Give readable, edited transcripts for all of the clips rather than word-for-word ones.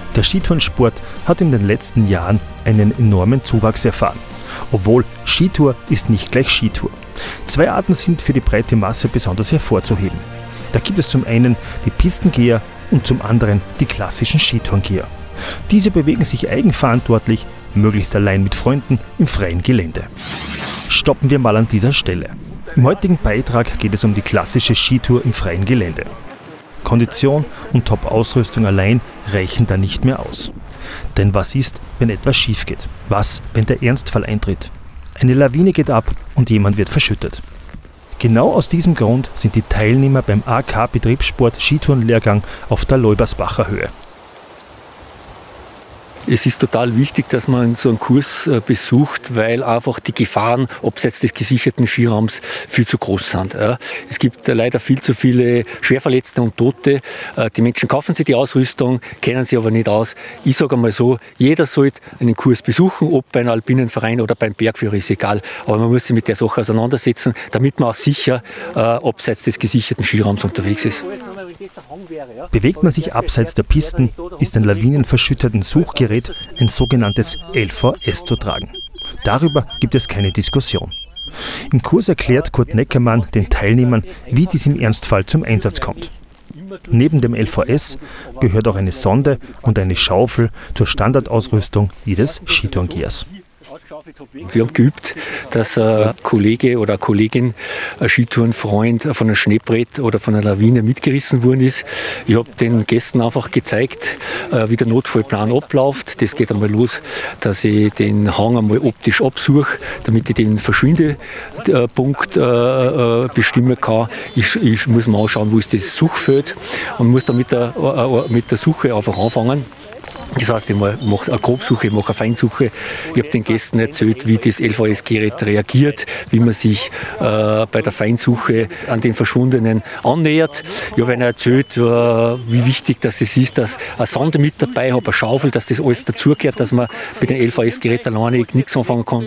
Der Skitourensport hat in den letzten Jahren einen enormen Zuwachs erfahren. Obwohl Skitour ist nicht gleich Skitour. Zwei Arten sind für die breite Masse besonders hervorzuheben. Da gibt es zum einen die Pistengeher und zum anderen die klassischen Skitourengeher. Diese bewegen sich eigenverantwortlich, möglichst allein mit Freunden im freien Gelände. Stoppen wir mal an dieser Stelle. Im heutigen Beitrag geht es um die klassische Skitour im freien Gelände. Kondition und Top-Ausrüstung allein reichen da nicht mehr aus. Denn was ist, wenn etwas schief geht? Was, wenn der Ernstfall eintritt? Eine Lawine geht ab und jemand wird verschüttet. Genau aus diesem Grund sind die Teilnehmer beim AK Betriebssport Skitourenlehrgang auf der Leubersbacher Höhe. Es ist total wichtig, dass man so einen Kurs besucht, weil einfach die Gefahren abseits des gesicherten Skiraums viel zu groß sind. Es gibt leider viel zu viele Schwerverletzte und Tote. Die Menschen kaufen sich die Ausrüstung, kennen sie aber nicht aus. Ich sage einmal so, jeder sollte einen Kurs besuchen, ob bei einem alpinen Verein oder beim Bergführer, ist egal. Aber man muss sich mit der Sache auseinandersetzen, damit man auch sicher abseits des gesicherten Skiraums unterwegs ist. Bewegt man sich abseits der Pisten, ist ein lawinenverschütteten Suchgerät, ein sogenanntes LVS, zu tragen. Darüber gibt es keine Diskussion. Im Kurs erklärt Kurt Neckermann den Teilnehmern, wie dies im Ernstfall zum Einsatz kommt. Neben dem LVS gehört auch eine Sonde und eine Schaufel zur Standardausrüstung jedes Skitourengehers. Wir haben geübt, dass ein Kollege oder eine Kollegin, ein Skitourenfreund von einem Schneebrett oder von einer Lawine mitgerissen worden ist. Ich habe den Gästen einfach gezeigt, wie der Notfallplan abläuft. Das geht einmal los, dass ich den Hang einmal optisch absuche, damit ich den Verschwindepunkt bestimmen kann. Ich muss mal anschauen, wo ist das Suchfeld und muss dann mit der Suche einfach anfangen. Das heißt, ich mache eine Grobsuche, ich mache eine Feinsuche. Ich habe den Gästen erzählt, wie das LVS-Gerät reagiert, wie man sich bei der Feinsuche an den Verschwundenen annähert. Ich habe ihnen erzählt, wie wichtig das ist, dass eine Sonde mit dabei habe, eine Schaufel, dass das alles dazugehört, dass man mit dem LVS-Gerät alleine nichts anfangen kann.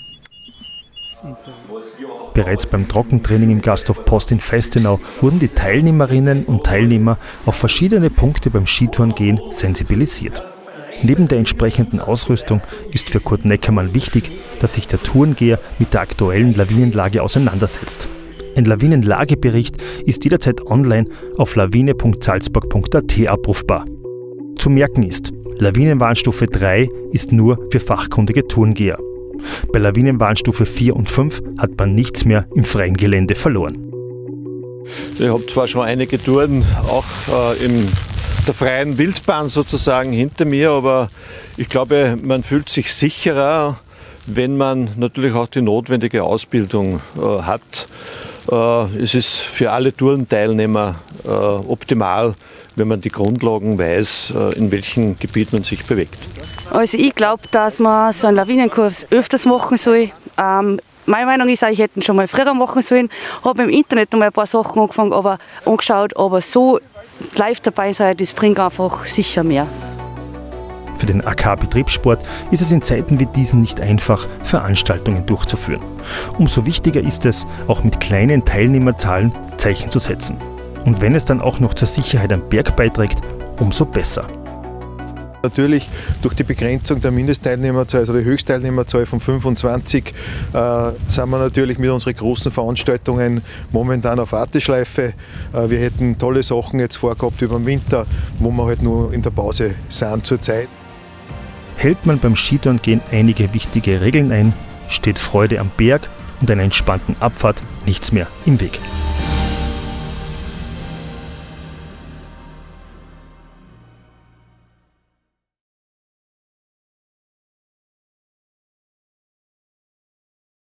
Bereits beim Trockentraining im Gasthof Post in Festtenau wurden die Teilnehmerinnen und Teilnehmer auf verschiedene Punkte beim Skitourengehen sensibilisiert. Neben der entsprechenden Ausrüstung ist für Kurt Neckermann wichtig, dass sich der Tourengeher mit der aktuellen Lawinenlage auseinandersetzt. Ein Lawinenlagebericht ist jederzeit online auf lawine.salzburg.at abrufbar. Zu merken ist, Lawinenwarnstufe 3 ist nur für fachkundige Tourengeher. Bei Lawinenwarnstufe 4 und 5 hat man nichts mehr im freien Gelände verloren. Ich habe zwar schon einige Touren auch in der freien Wildbahn sozusagen hinter mir, aber ich glaube, man fühlt sich sicherer, wenn man natürlich auch die notwendige Ausbildung hat. Es ist für alle Tourenteilnehmer optimal, wenn man die Grundlagen weiß, in welchem Gebiet man sich bewegt. Also ich glaube, dass man so einen Lawinenkurs öfters machen soll. Meine Meinung ist, ich hätte ihn schon mal früher machen sollen. Ich habe im Internet noch mal ein paar Sachen angeschaut, aber so live dabei sein, das bringt einfach sicher mehr. Für den AK Betriebssport ist es in Zeiten wie diesen nicht einfach, Veranstaltungen durchzuführen. Umso wichtiger ist es, auch mit kleinen Teilnehmerzahlen Zeichen zu setzen. Und wenn es dann auch noch zur Sicherheit am Berg beiträgt, umso besser. Natürlich durch die Begrenzung der Mindestteilnehmerzahl, also die Höchstteilnehmerzahl von 25, sind wir natürlich mit unseren großen Veranstaltungen momentan auf Warteschleife. Wir hätten tolle Sachen jetzt vorgehabt über den Winter, wo wir halt nur in der Pause sind zurzeit. Hält man beim Skitourengehen einige wichtige Regeln ein, steht Freude am Berg und einer entspannten Abfahrt nichts mehr im Weg.